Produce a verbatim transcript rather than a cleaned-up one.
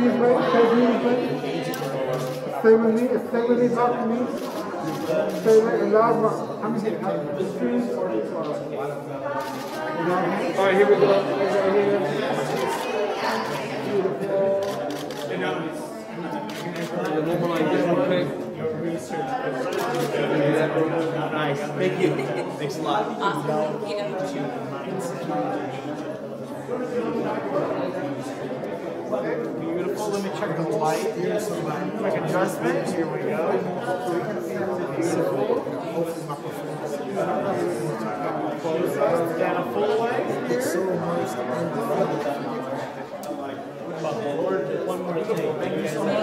knees bent, stay knees bent. Stay with me, stay with me, back to me. Stay with me, loud, how many things? Three or four? Alright, here we go. Right here. Nice. Thank you. Thanks a lot. Awesome. Thank you. Beautiful. Let me check the light. Here's some quick adjustment. Here we go. Beautiful. Down a full way. It's so nice. One more thing. Thank you so much.